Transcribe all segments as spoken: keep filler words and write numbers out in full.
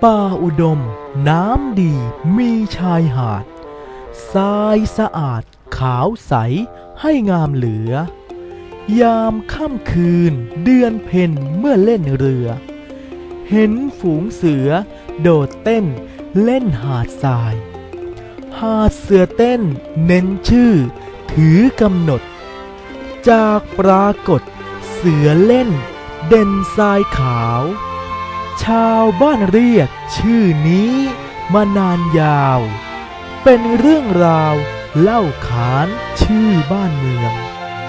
ป่าอุดมน้ำดีมีชายหาดทรายสะอาดขาวใสให้งามเหลือยามค่ำคืนเดือนเพ็ญเมื่อเล่นเรือเห็นฝูงเสือโดดเต้นเล่นหาดทรายหาดเสือเต้นเน้นชื่อถือกำหนดจากปรากฏเสือเล่นเด่นทรายขาวชาวบ้านเรียกชื่อนี้มานานยาวเป็นเรื่องราวเล่าขานชื่อบ้านเมือง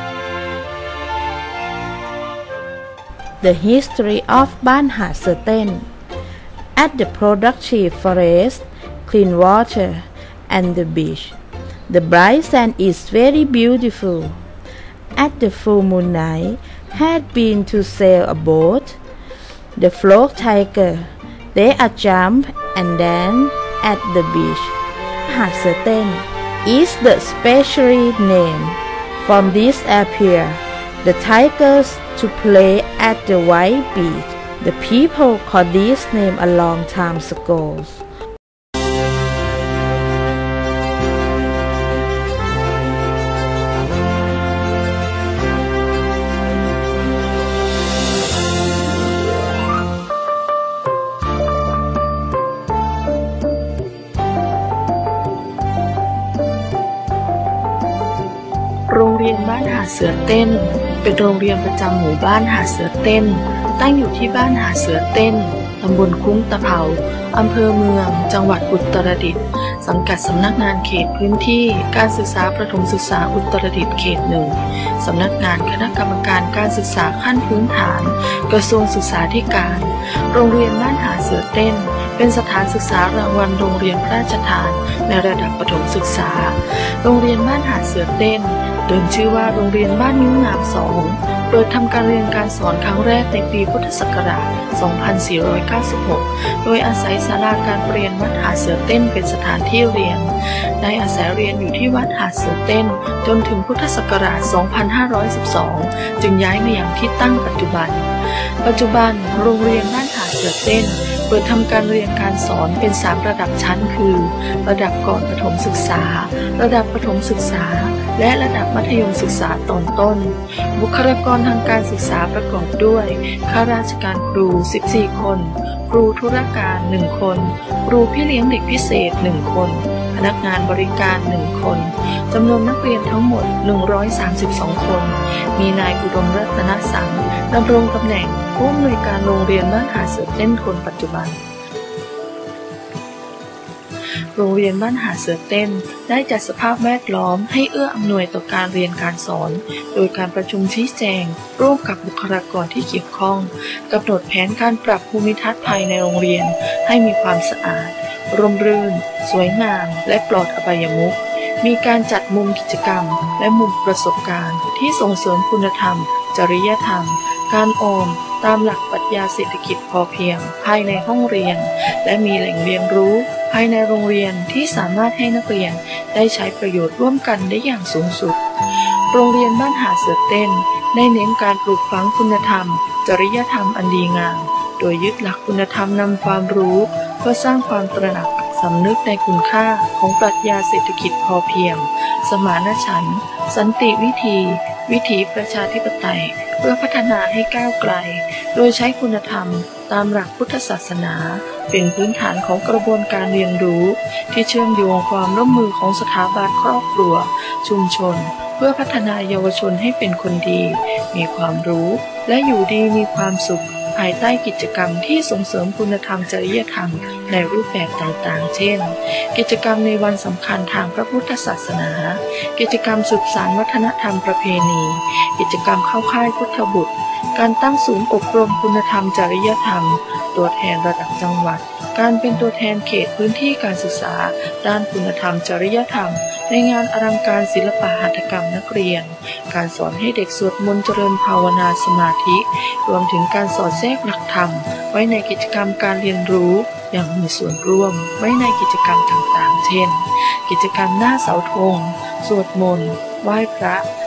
The history of บ้านหาดเสือเต้น At the productive forest, clean water, and the beach, the bright sand is very beautiful. At the full moon night, had been to sail a boat. The flock tiger, they are jump and dance at the beach. หาดเสือเต้น is the specially name. From this appear the tigers to play at the white beach. The people called this name a long time ago. โรงเรียนบ้านหาดเสือเต้นเป็นโรงเรียนประจำหมู่บ้านหาดเสือเต้นตั้งอยู่ที่บ้านหาดเสือเต้นตำบลคุ้งตะเภาอำเภอเมืองจังหวัดอุตรดิตถ์สังกัดสำนักงานเขตพื้นที่การศึกษาประถมศึกษาอุตรดิตถ์เขตหนึ่งสำนักงานคณะกรรมการการศึกษาขั้นพื้นฐานกระทรวงศึกษาธิการโรงเรียนบ้านหาดเสือเต้นเป็นสถานศึกษารางวัลโรงเรียนพระราชทานในระดับประถมศึกษาโรงเรียนบ้านหาดเสือเต้นเดิมชื่อว่าโรงเรียนบ้านนิ้วงามสองเปิดทำการเรียนการสอนครั้งแรกในปีพุทธศักราช สองพันสี่ร้อยเก้าสิบหก โดยอาศัยศาลาการเรียนวัดหาดเสือเต้นเป็นสถานที่เรียนได้อาศัยเรียนอยู่ที่วัดหาดเสือเต้นจนถึงพุทธศักราช สองพันห้าร้อยสิบสอง จึงย้ายมาอย่างที่ตั้งปัจจุบันปัจจุบันโรงเรียนบ้านหาดเสือเต้นเปิดทำการเรียนการสอนเป็นสามระดับชั้นคือระดับก่อนประถมศึกษาระดับประถมศึกษาและระดับมัธยมศึกษาตอนต้นบุคลากรทางการศึกษาประกอบด้วยข้าราชการครูสิบสี่คนครูธุรการหนึ่งคนครูพี่เลี้ยงเด็กพิเศษหนึ่งคนพนักงานบริการหนึ่งคนจำนวนนักเรียนทั้งหมดหนึ่งร้อยสามสิบสองคนมีนายอุดมรัตนสังดำรงตำแหน่งผู้อำนวยการโรงเรียนบ้านหาดเสือเต้นคนปัจจุบันโรงเรียนบ้านหาดเสือเต้นได้จัดสภาพแวดล้อมให้เอื้ออำนวยต่อการเรียนการสอนโดยการประชุมชี้แจงร่วมกับบุคลากรที่เกี่ยวข้องกำหนดแผนการปรับภูมิทัศน์ภายในโรงเรียนให้มีความสะอาดร่มรื่นสวยงามและปลอดอบายมุขมีการจัดมุมกิจกรรมและมุมประสบการณ์ที่ส่งเสริมคุณธรรมจริยธรรมการออมตามหลักปรัชญาเศรษฐกิจพอเพียงภายในห้องเรียนและมีแหล่งเรียนรู้ภายในโรงเรียนที่สามารถให้นักเรียนได้ใช้ประโยชน์ร่วมกันได้อย่างสูงสุดโรงเรียนบ้านหาดเสือเต้นได้เน้นการปลูกฝังคุณธรรมจริยธรรมอันดีงามโดยยึดหลักคุณธรรมนำความรู้เพื่อสร้างความตระหนักสำนึกในคุณค่าของปรัชญาเศรษฐกิจพอเพียงสมานฉันท์สันติวิธีวิถีประชาธิปไตยเพื่อพัฒนาให้ก้าวไกลโดยใช้คุณธรรมตามหลักพุทธศาสนาเป็นพื้นฐานของกระบวนการเรียนรู้ที่เชื่อมโยงความร่วมมือของสถาบันครอบครัวชุมชนเพื่อพัฒนาเยาวชนให้เป็นคนดีมีความรู้และอยู่ดีมีความสุขภายใต้กิจกรรมที่ส่งเสริมคุณธรรมจริยธรรมในรูปแบบต่างๆเช่นกิจกรรมในวันสำคัญทางพระพุทธศาสนากิจกรรมสืบสานวัฒนธรรมประเพณีกิจกรรมเข้าค่ายพุทธบุตรการตั้งศูนย์อบรมคุณธรรมจริยธรรมตัวแทนระดับจังหวัดการเป็นตัวแทนเขตพื้นที่การศึกษาด้านคุณธรรมจริยธรรมในงานอลังการศิลปหัตถกรรมนักเรียนการสอนให้เด็กสวดมนต์เจริญภาวนาสมาธิรวมถึงการสอดแทรกหลักธรรมไว้ในกิจกรรมการเรียนรู้อย่างมีส่วนร่วมไว้ในกิจกรรมต่างๆเช่นกิจกรรมหน้าเสาธงสวดมนต์ไหว้พระ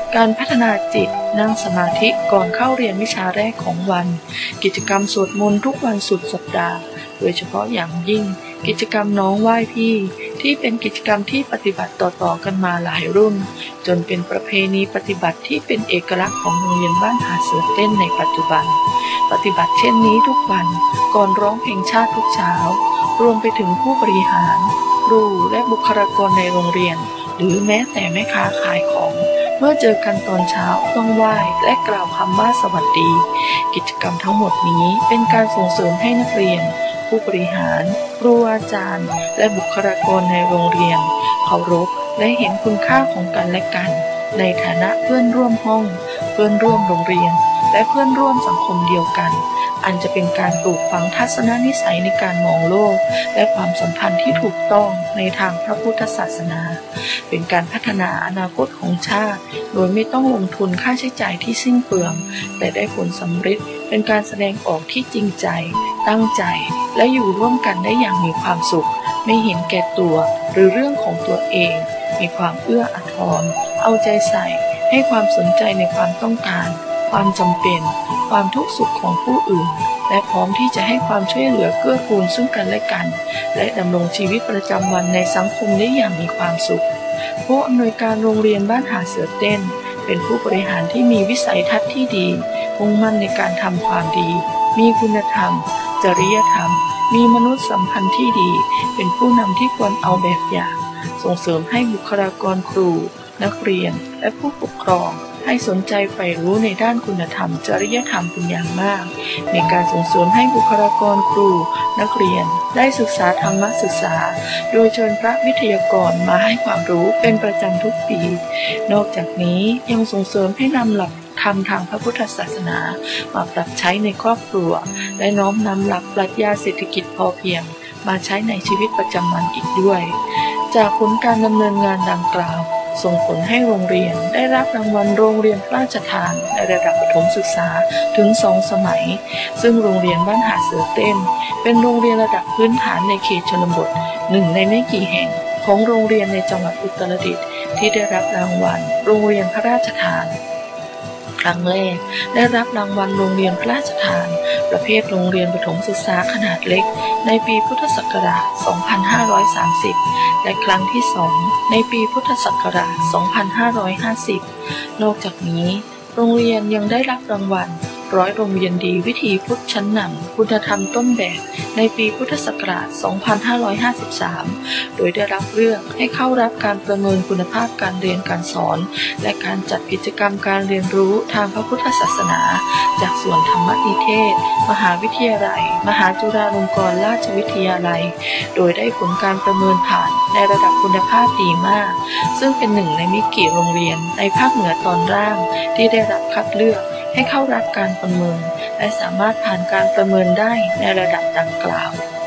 การพัฒนาจิตนั่งสมาธิก่อนเข้าเรียนวิชาแรกของวันกิจกรรมสวดมนต์ทุกวันสุดสัปดาห์โดยเฉพาะอย่างยิ่งกิจกรรมน้องไหว้พี่ที่เป็นกิจกรรมที่ปฏิบัติต่อๆกันมาหลายรุ่นจนเป็นประเพณีปฏิบัติที่เป็นเอกลักษณ์ของโรงเรียนบ้านหาดเสือเต้นในปัจจุบันปฏิบัติเช่นนี้ทุกวันก่อนร้องเพลงชาติทุกเช้ารวมไปถึงผู้บริหารครูและบุคลากรในโรงเรียนหรือแม้แต่แม่ค้าขายของเมื่อเจอกันตอนเช้าต้องไหว้และกล่าวคำว่าสวัสดีกิจกรรมทั้งหมดนี้เป็นการส่งเสริมให้นักเรียนผู้บริหารครูอาจารย์และบุคลากรในโรงเรียนเคารพและเห็นคุณค่าของกันและกันในฐานะเพื่อนร่วมห้องเพื่อนร่วมโรงเรียนและเพื่อนร่วมสังคมเดียวกันอันจะเป็นการปลูกฝังทัศนนิสัยในการมองโลกและความสัมพันธ์ที่ถูกต้องในทางพระพุทธศาสนาเป็นการพัฒนาอนาคตของชาติโดยไม่ต้องลงทุนค่าใช้จ่ายที่สิ้นเปลืองแต่ได้ผลสำเร็จเป็นการแสดงออกที่จริงใจตั้งใจและอยู่ร่วมกันได้อย่างมีความสุขไม่เห็นแก่ตัวหรือเรื่องของตัวเองมีความเอื้ออาทรเอาใจใส่ให้ความสนใจในความต้องการความจำเป็นความทุกข์สุขของผู้อื่นและพร้อมที่จะให้ความช่วยเหลือเกื้อกูลซึ่งกันและกันและดำรงชีวิตประจำวันในสังคมได้อย่างมีความสุขผู้อำนวยการโรงเรียนบ้านหาดเสือเต้นเป็นผู้บริหารที่มีวิสัยทัศน์ที่ดีมุ่งมั่นในการทำความดีมีคุณธรรมจริยธรรมมีมนุษยสัมพันธ์ที่ดีเป็นผู้นำที่ควรเอาแบบอย่างส่งเสริมให้บุคลากรครูนักเรียนและผู้ปกครองให้สนใจใฝ่รู้ในด้านคุณธรรมจริยธรรมเป็นอย่างมากในการส่งเสริมให้บุคลากรครูนักเรียนได้ศึกษาธรรมศึกษาโดยเชิญพระวิทยากรมาให้ความรู้เป็นประจำทุกปีนอกจากนี้ยังส่งเสริมให้นำหลักธรรมทางพระพุทธศาสนามาปรับใช้ในครอบครัวและน้อมนำหลักปรัชญาเศรษฐกิจพอเพียงมาใช้ในชีวิตประจำวันอีกด้วยจากผลการดำเนินงานดังกล่าวส่งผลให้โรงเรียนได้รับรางวัลโรงเรียนพระราชทานในระดับประถมศึกษาถึงสองสมัยซึ่งโรงเรียนบ้านหาดเสือเต้นเป็นโรงเรียนระดับพื้นฐานในเขตชนบทหนึ่งในไม่กี่แห่งของโรงเรียนในจังหวัดอุตรดิตถ์ที่ได้รับรางวัลโรงเรียนพระราชทานครั้งแรกได้รับรางวัลโรงเรียนพระราชทานประเภทโรงเรียนประถมศึกษาขนาดเล็กในปีพุทธศักราช สองพันห้าร้อยสามสิบ และครั้งที่สองในปีพุทธศักราช สองพันห้าร้อยห้าสิบ นอกจากนี้โรงเรียนยังได้รับรางวัลร้อยโรงเรียนดีวิถีพุทธชั้นนำคุณธรรมต้นแบบในปีพุทธศักราช สองพันห้าร้อยห้าสิบสาม โดยได้รับเลือกให้เข้ารับการประเมินคุณภาพการเรียนการสอนและการจัดกิจกรรมการเรียนรู้ทางพระพุทธศาสนาจากส่วนธรรมนิเทศมหาวิทยาลัยมหาจุฬาลงกรณราชวิทยาลัยโดยได้ผลการประเมินผ่านในระดับคุณภาพดีมากซึ่งเป็นหนึ่งในไม่กี่โรงเรียนในภาคเหนือตอนล่างที่ได้รับคัดเลือกให้เข้ารับการประเมินและสามารถผ่านการประเมินได้ในระดับดังกล่าว